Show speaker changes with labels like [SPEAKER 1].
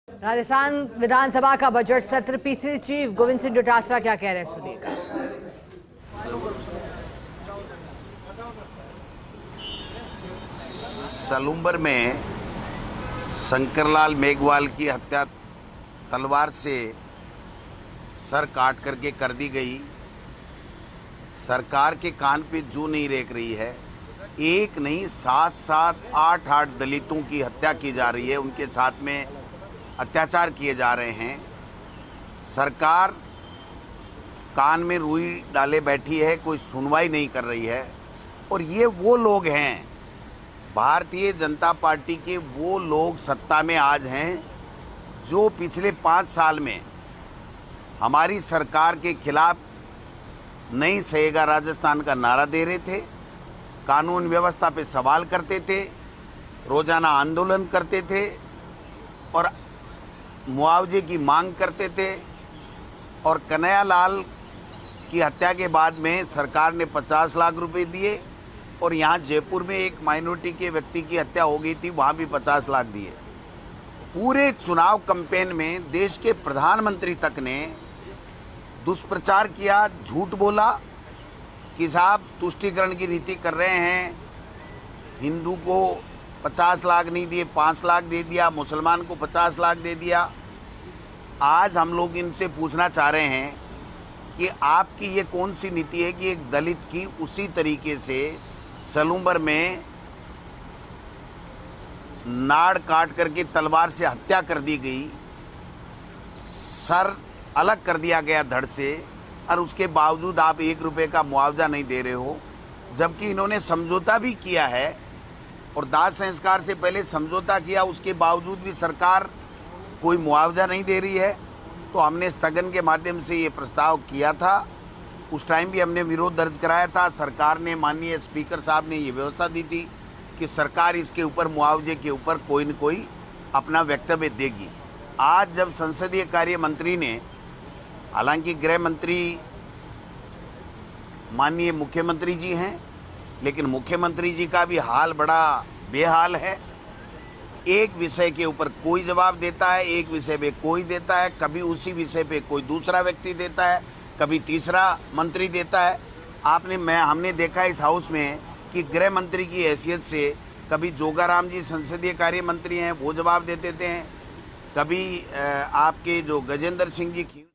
[SPEAKER 1] राजस्थान विधानसभा का बजट सत्र, PCC chief Govind Singh Dotasra क्या कह रहे हैं, सुनिएगा।
[SPEAKER 2] सलूम्बर में शंकरलाल मेघवाल की हत्या तलवार से सर काट करके कर दी गई। सरकार के कान पे जू नहीं रेंक रही है। एक नहीं, 7-7, 8-8 दलितों की हत्या की जा रही है, उनके साथ में अत्याचार किए जा रहे हैं। सरकार कान में रुई डाले बैठी है, कोई सुनवाई नहीं कर रही है। और ये वो लोग हैं, भारतीय जनता पार्टी के वो लोग सत्ता में आज हैं जो पिछले 5 साल में हमारी सरकार के खिलाफ नहीं सहेगा राजस्थान का नारा दे रहे थे, कानून व्यवस्था पे सवाल करते थे, रोजाना आंदोलन करते थे और मुआवजे की मांग करते थे। और कन्हैयालाल की हत्या के बाद में सरकार ने 50 लाख रुपए दिए और यहाँ जयपुर में एक माइनॉरिटी के व्यक्ति की हत्या हो गई थी, वहाँ भी 50 लाख दिए। पूरे चुनाव कैंपेन में देश के प्रधानमंत्री तक ने दुष्प्रचार किया, झूठ बोला कि साहब तुष्टीकरण की नीति कर रहे हैं, हिंदू को 50 लाख नहीं दिए, 5 लाख दे दिया, मुसलमान को 50 लाख दे दिया। आज हम लोग इनसे पूछना चाह रहे हैं कि आपकी ये कौन सी नीति है कि एक दलित की उसी तरीके से सलूम्बर में नाड़ काट करके तलवार से हत्या कर दी गई, सर अलग कर दिया गया धड़ से, और उसके बावजूद आप 1 रुपये का मुआवजा नहीं दे रहे हो। जबकि इन्होंने समझौता भी किया है और दाह संस्कार से पहले समझौता किया, उसके बावजूद भी सरकार कोई मुआवजा नहीं दे रही है। तो हमने स्थगन के माध्यम से ये प्रस्ताव किया था, उस टाइम भी हमने विरोध दर्ज कराया था। सरकार ने, माननीय स्पीकर साहब ने ये व्यवस्था दी थी कि सरकार इसके ऊपर, मुआवजे के ऊपर कोई न कोई अपना वक्तव्य देगी। आज जब संसदीय कार्य मंत्री ने, हालांकि गृह मंत्री माननीय मुख्यमंत्री जी हैं, लेकिन मुख्यमंत्री जी का भी हाल बड़ा बेहाल है। एक विषय के ऊपर कोई जवाब देता है, एक विषय पे कोई देता है, कभी उसी विषय पे कोई दूसरा व्यक्ति देता है, कभी तीसरा मंत्री देता है। हमने देखा इस हाउस में कि गृह मंत्री की हैसियत से कभी जोगाराम जी संसदीय कार्य मंत्री हैं, वो जवाब देते थे, कभी आपके जो गजेंद्र सिंह जी